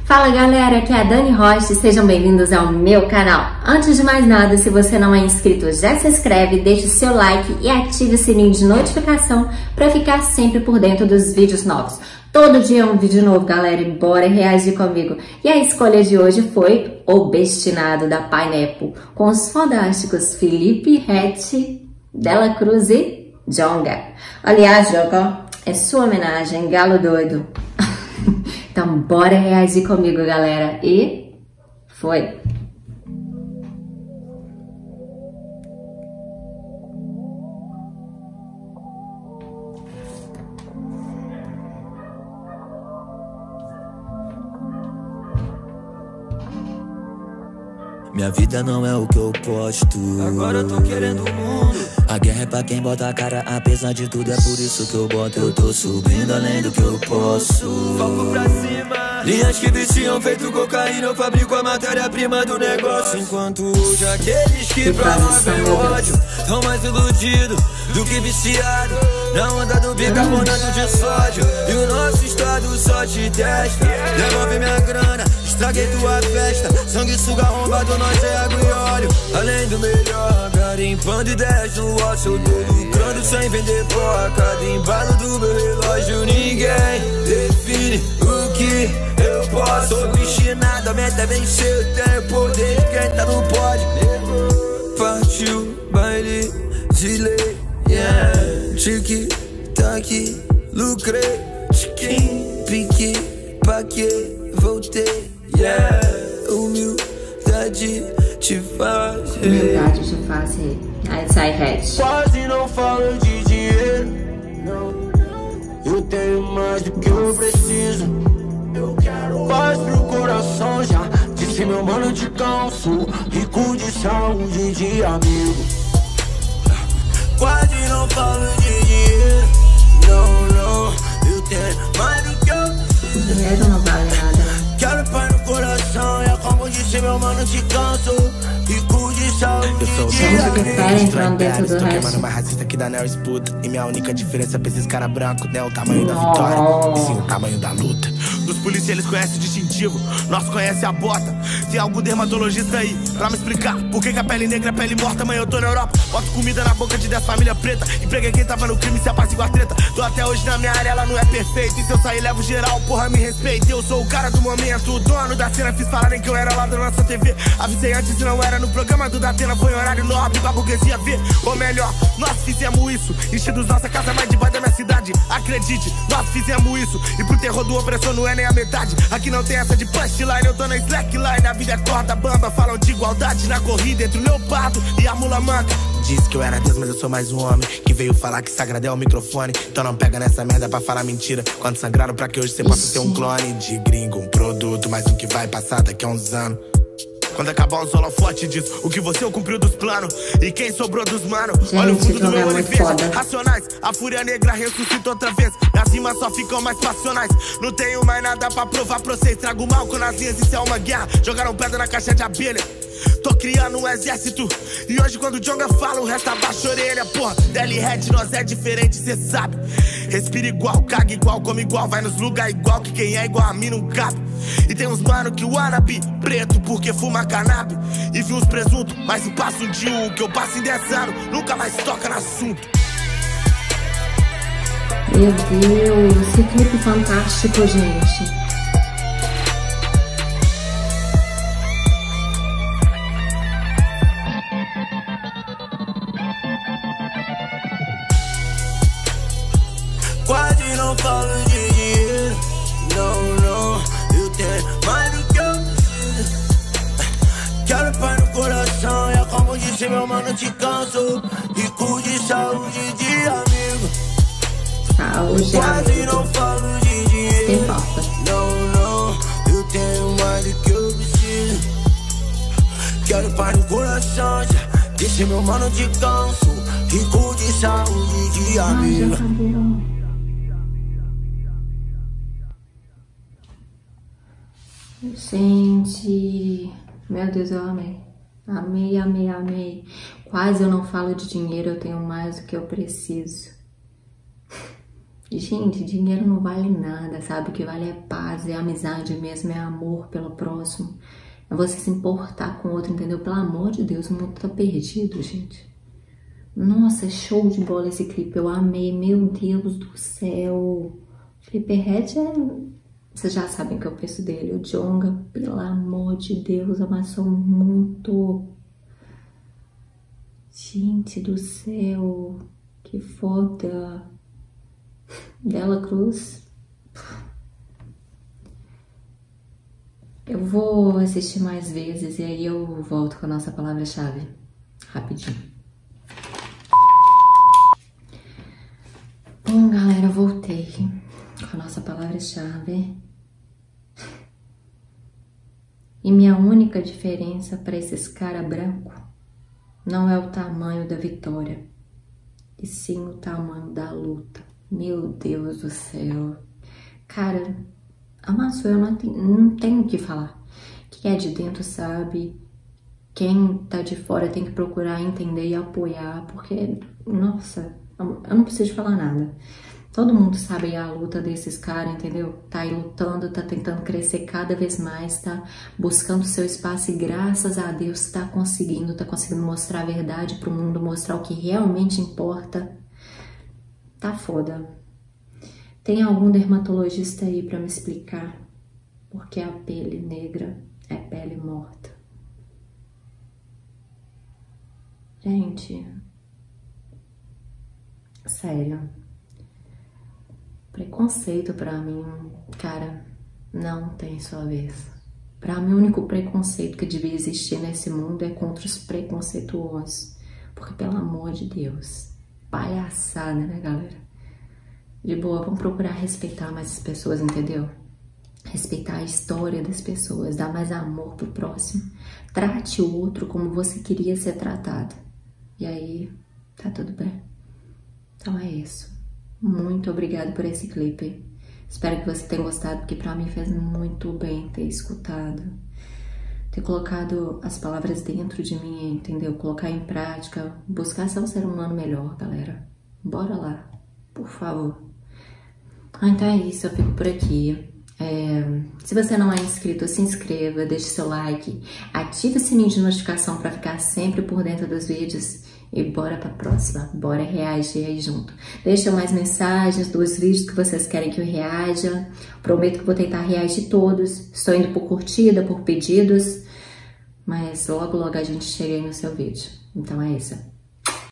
Fala galera, aqui é a Dani Rocha e sejam bem-vindos ao meu canal. Antes de mais nada, se você não é inscrito, já se inscreve, deixe seu like e ative o sininho de notificação para ficar sempre por dentro dos vídeos novos. Todo dia é um vídeo novo, galera, e bora reagir comigo. E a escolha de hoje foi Obstinado, da Pineapple, com os fantásticos Felipe Ret, Dela Cruz e Djonga. Aliás, Djonga, é sua homenagem, galo doido. Então bora reagir comigo, galera. E foi! Minha vida não é o que eu posto. Agora eu tô querendo o mundo. A guerra é pra quem bota a cara, apesar de tudo é por isso que eu boto. Eu tô subindo além do que eu posso. Foco pra cima. Linhas que viciam feito cocaína, eu fabrico a matéria-prima do negócio. Enquanto hoje aqueles que pra nós vem o ódio tão mais iludidos do que viciado na onda do bicarbonato de sódio. E o nosso estado só te testa. Devolve minha grana, estraguei tua festa. Sanguessuga arrombado, nós é água e óleo. Além do melhor, garimpando ideias no ócio. Eu tô lucrando sem vender porra. Cada embalo do meu relógio, ninguém define o que eu posso. Sou obstinado, a meta é vencer. Eu tenho poder, quem tá não pode. Partiu, baile de lei, yeah. Tic-tac, lucrei. Chiquim, pique, paque, voltei, yeah. Humildade te faz Humildade te faz rir. Aí sai Ret. Quase não falo de dinheiro, não. Eu tenho mais do que eu preciso. Eu quero paz pro coração, já disse meu mano de canso. Rico de saúde de amigo. Quase não falo de dinheiro, não. Eu tenho mais do que eu preciso. Dinheiro não vale nada, né? Quero paz no coração, é como disse meu mano de canso. Rico de saúde de Gente que fera entrando dentro do Tô queimando resto. mais racista que Daniel Sputa. E minha única diferença pra esses caras brancos não é o tamanho da vitória, e sim o tamanho da luta. Dos polícias eles conhecem o distintivo, nós conhece a bota. Tem algum dermatologista aí pra me explicar por que a pele negra é pele morta? Amanhã eu tô na Europa, boto comida na boca de 10 família preta. Empreguei quem tava no crime, se apacigua a treta. Tô até hoje na minha área, ela não é perfeita. E se eu sair levo geral, porra me respeita. Eu sou o cara do momento, o dono da cena. Fiz falarem que eu era lá da nossa TV. Avisei antes e não era no programa do Datena. Foi horário nobre pra burguesia ver. Ou melhor, nós fizemos isso. Enchidos nossa casa mais debaixo da minha cidade. Acredite, nós fizemos isso. E pro terror do opressor não é nem a metade. Aqui não tem essa de punchline, eu tô na slackline. A vida é corda bamba, falam de igualdade na corrida entre o leopardo e a mula manca. Disse que eu era Deus, mas eu sou mais um homem que veio falar que sagrado é o microfone. Então não pega nessa merda pra falar mentira. Quando sangraram pra que hoje você possa ser um clone de gringo, um produto, mais um que vai passar daqui a uns anos. Quando acabar os holofotes diz o que você cumpriu dos planos. E quem sobrou dos mano, olha o fundo do meu olho e veja. Racionais, a fúria negra ressuscita outra vez. As rimas só ficam mais passionais. Não tenho mais nada pra provar pra vocês. Trago mal com nas linhas, isso é uma guerra. Jogaram pedra na caixa de abelha. Tô criando um exército. E hoje quando o Djonga fala, o resto abaixa a orelha. Porra, Deli Red, nós é diferente, cê sabe. Respira igual, caga igual, come igual. Vai nos lugares igual, que quem é igual a mim não cabe. E tem uns mano que o árabe preto porque fuma cannabis. E vi uns presuntos, mas se passa um dia o que eu passo em 10 anos, nunca mais toca no assunto. Meu Deus, esse clipe fantástico, gente. Quase não falo de dinheiro, não. Eu tenho mais do que eu preciso. Quero paz no coração, é como disse meu mano de canso. Rico de saúde de amigo. Saúde, Quase amigo. não falo de dinheiro, Tem falta. não. Eu tenho mais do que eu preciso. Quero paz no coração, já disse meu mano de canso. Rico de saúde de amigo. Gente, meu Deus, eu amei. Amei. Quase eu não falo de dinheiro, eu tenho mais do que eu preciso. Gente, dinheiro não vale nada, sabe? O que vale é paz, é amizade mesmo, é amor pelo próximo. É você se importar com o outro, entendeu? Pelo amor de Deus, o mundo tá perdido, gente. Nossa, show de bola esse clipe, eu amei, meu Deus do céu. Felipe Ret vocês já sabem que eu penso dele. O Djonga, pelo amor de Deus, amassou muito. Gente do céu, que foda. Dela Cruz. Eu vou assistir mais vezes e aí eu volto com a nossa palavra-chave. Rapidinho. Bom, galera, eu voltei com a nossa palavra-chave. E minha única diferença para esses cara branco não é o tamanho da vitória, e sim o tamanho da luta. Meu Deus do céu. Cara, amassou, eu não tenho o que falar. Quem é de dentro sabe. Quem tá de fora tem que procurar entender e apoiar, porque, nossa, eu não preciso falar nada. Todo mundo sabe a luta desses caras, entendeu? Tá aí lutando, tá tentando crescer cada vez mais, tá buscando seu espaço e graças a Deus tá conseguindo mostrar a verdade pro mundo, mostrar o que realmente importa. Tá foda. Tem algum dermatologista aí pra me explicar por que a pele negra é pele morta? Gente, sério. Preconceito pra mim, cara, não tem sua vez. Pra mim, o único preconceito que devia existir nesse mundo é contra os preconceituosos. Porque, pelo amor de Deus, palhaçada, né, galera? De boa, vamos procurar respeitar mais as pessoas, entendeu? Respeitar a história das pessoas, dar mais amor pro próximo. Trate o outro como você queria ser tratado. E aí, tá tudo bem. Então é isso. Muito obrigada por esse clipe. Espero que você tenha gostado, porque pra mim fez muito bem ter escutado. Ter colocado as palavras dentro de mim, entendeu? Colocar em prática, buscar ser um ser humano melhor, galera. Bora lá, por favor. Então é isso, eu fico por aqui. Se você não é inscrito, se inscreva, deixe seu like, ative o sininho de notificação para ficar sempre por dentro dos vídeos e bora pra próxima, bora reagir aí junto. Deixa mais mensagens dos vídeos que vocês querem que eu reaja, prometo que vou tentar reagir todos, estou indo por curtida, por pedidos, mas logo logo a gente chega aí no seu vídeo. Então é isso.